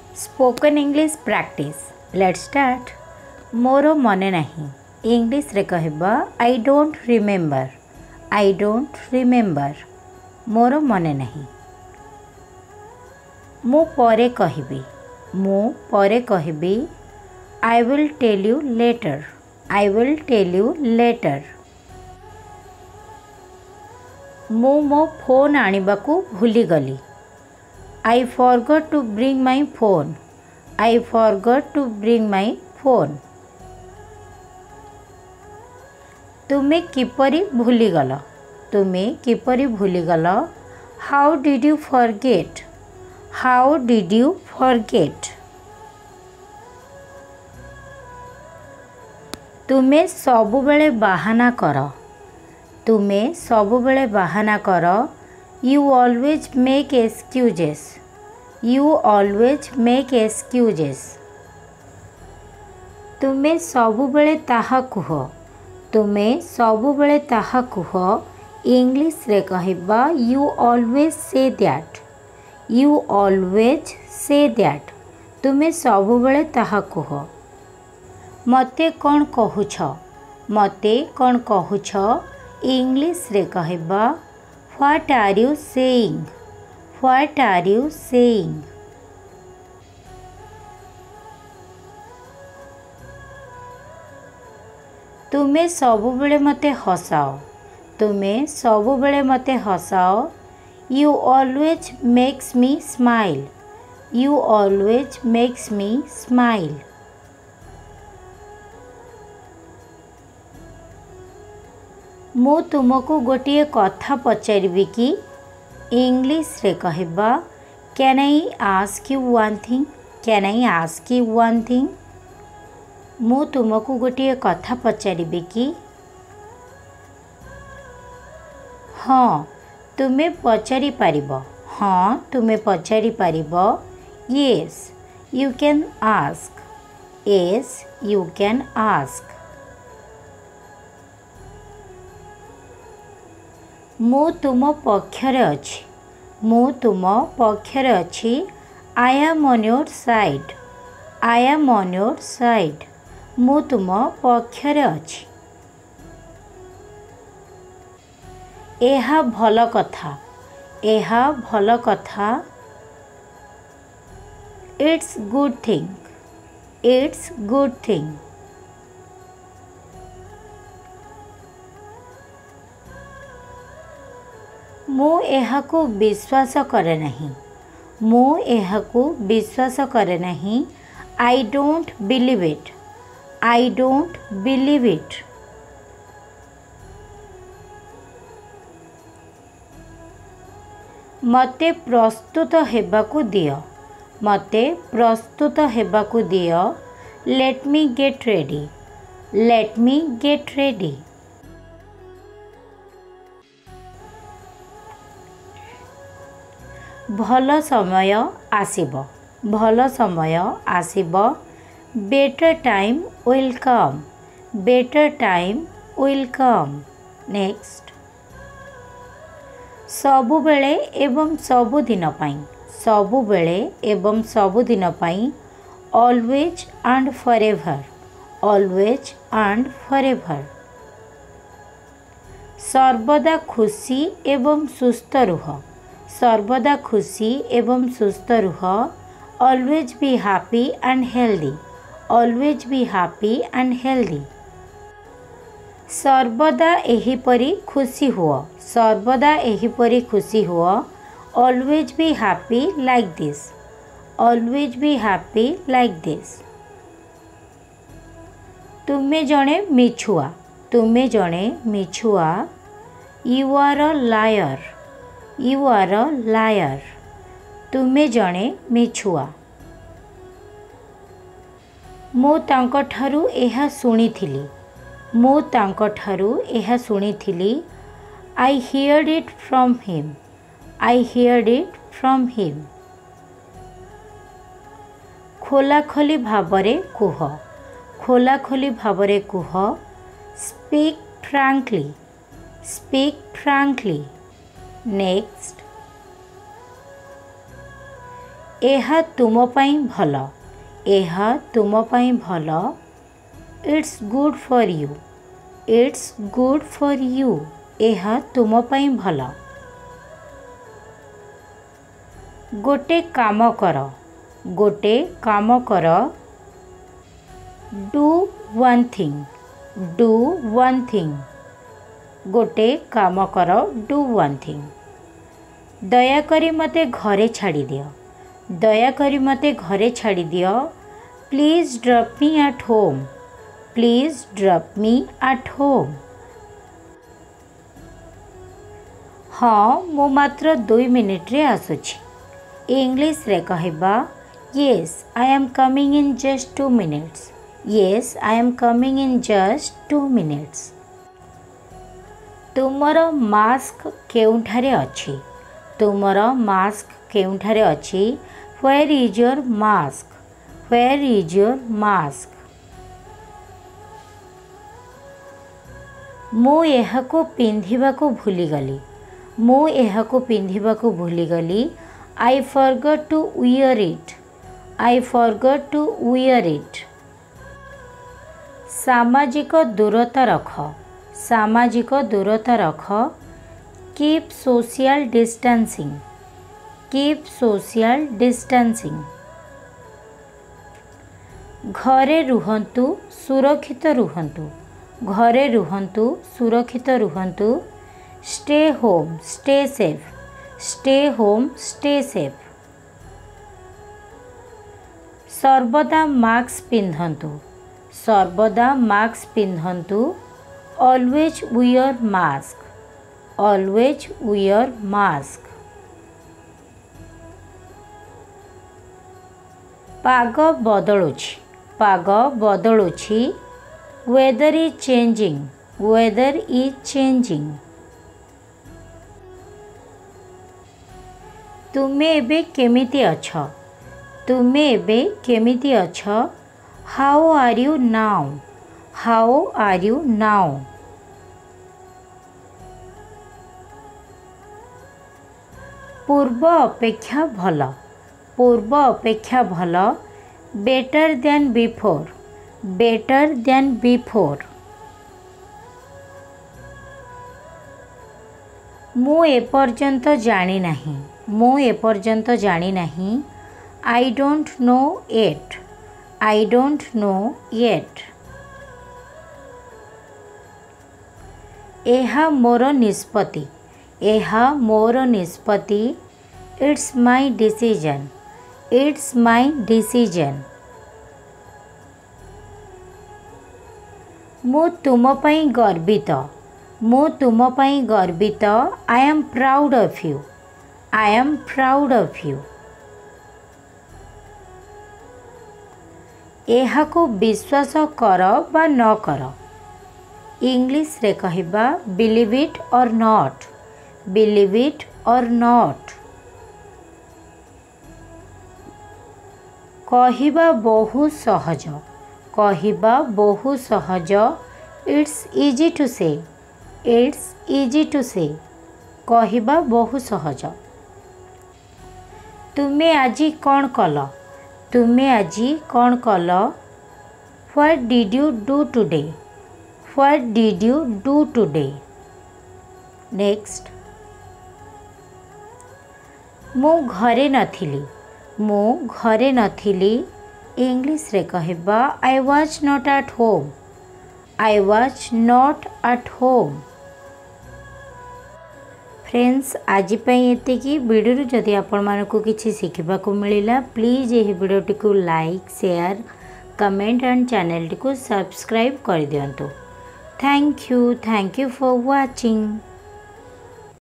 Spoken English practice let's start. मोर मने नहीं इंग्लिश रे कहबा I don't remember. I don't remember मोर मने नहीं। मु परे कहबी। मु परे कहबी I will tell you later. I will tell you later. मु मो फोन आनिबाकू भूली गली। I forgot to bring my phone. I forgot to bring my phone. तुमे किपरि भूलीगल। तुमे किपरि भूलीगल। How did you forget? How did you forget? तुमे सबुबेले बाहाना कर। तुमे सबुबेले बाहाना कर। You always make excuses. You always make excuses. तुमे सबुबेले ताहा कुह। तुमे सबुबेले ताहा कुह। इंग्लिश रे कहबा you always say that. You always say that. तुमे सबुबेले ताहा कुह। मते कौन कहुछ। मते कौन कहुछ। इंग्लिश रे कहबा What are you saying? What are you saying? तुमे सबुबेले मते हसाओ। तुमे सबुबेले मते Hasao. You always makes me smile. You always makes me smile. मु तुमको गोटिए कथा पचारिबी कि इंग्लिश रे कहबा can I ask you one thing. Can I ask you one thing. मु तुमको गोटिए कथा पचारिबी कि हाँ तुमे पचारि पारिबो। हाँ तुमे पचारि पारिबो। Yes you can ask. Yes you can ask. मु तुम पक्षरे अछि। मु तुम पक्षरे अछि। I am on your side. I am on your side. मु तुम पक्षरे अछि। एहा भल कथा। एहा भल कथा। It's good thing. It's good thing. मु एहाकू विश्वास करे नहीं। मु एहाकू विश्वास करे नहीं। I don't believe it. I don't believe it. मते प्रस्तुत हेबाकू दियो। मते प्रस्तुत हेबाकू दियो। Let me get ready. Let me get ready. भल समय आसीबो। भल समय आसीबो। Better time will come. Better time will come. Next सबुबेले एवं सबुदिन पाई। सबुबेले एवं सबुदिन पाई। Always and forever. Always and forever. सर्वदा खुशी एवं सुस्थ रुह। सर्वदा खुशी एवं सुस्थ रुह। Always be happy and healthy. Always be happy and healthy. सर्वदा एहिपरि खुशी हुआ। सर्वदा एहिपरि खुशी हुआ। Always be happy like this. Always be happy like this. तुमे जणे मिछुआ। तुमे जणे मिछुआ। You are a liar. You are a liar. तुमे जणे मिछुआ। मु तांको ठारू एहा सुनिथिली। मु तांको ठारू एहा सुनिथिली। I heard it from him. I heard it from him. खोलाखोली भाबरे कुह। खोलाखोली भाबरे कुह। Speak frankly. Speak frankly. Next ଏହା ତୁମ ପାଇଁ ଭଲ। ଏହା ତୁମ ପାଇଁ ଭଲ। It's good for you. It's good for you. ଏହା ତୁମ ପାଇଁ ଭଲ। गोटे काम कर। गोटे काम कर। Do one thing. Do one thing. गोटे काम कर। Do one thing. दयाकरी मते घरे छाड़ी दियो। दयाकरी मते घरे छाड़ी दियो। Please drop me at home. Please drop me at home. हाँ मु मात्र 2 मिनिट रे आसुछि। इंग्लिश रे कहबा yes I am coming in just 2 minutes. Yes I am coming in just 2 minutes. तुमर मास्क केउठारे अछि। तुमर मास्क केउठारे अछि। Where is your mask. Where is your mask. मु एहाको पिंधिबाको भूलीगली। मु एहाको पिंधिबाको भूलीगली। I forgot to wear it. I forgot to wear it. सामाजिक दूरता रख। सामाजिक दूरता रख। Keep social distancing. Keep social distancing. घरे रुहंतु सुरक्षित रुहंतु। घरे रुहंतु सुरक्षित रुहंतु। Stay home stay safe. Stay home stay safe. सर्वदा मास्क पिंधंतु। सर्वदा मास्क पिंधंतु। Always wear mask. Always wear mask. पाग बदलुछि। पाग बदलुछि। Weather is changing. Weather is changing. तुमे एबे केमिति अछ। तुमे एबे केमिति अछ। How are you now. How are you now. पूर्व अपेक्षा भल। पूर्व अपेक्षा भल। Better than before. Better than before. मु एपर्यंत जानी नहीं। मु एपर्यंत जानी नहीं। I don't know yet. I don't know yet. एहा मोर निष्पत्ति। एहा मोर निष्पत्ति। It's my decision. It's my decision. मु तुम पई गर्वित। मु तुम पई गर्वित। I am proud of you. I am proud of you. एहाको विश्वास कर बा न कर। इंग्लिश रे कहबा believe it or not. Believe it or not. कहिबा बहुत सहज। कहिबा बहुत सहज। It's easy to say. It's easy to say. कहिबा बहुत सहज। तुमे आजी कौन कल। तुमे आजी कौन कल। What did you do today. What did you do today. Next. मु घरे नथिली। मु घरे नथिली। इंग्लिश रे कहबा I was not at home. I was not at home. Friends आज एतिकी वीडियो जदि आपण मानकु किछि शिखिबाकु मिलिला प्लीज यह वीडियोटी को like share comment and channel को सब्सक्राइब कर दियंतु। Thank you for watching.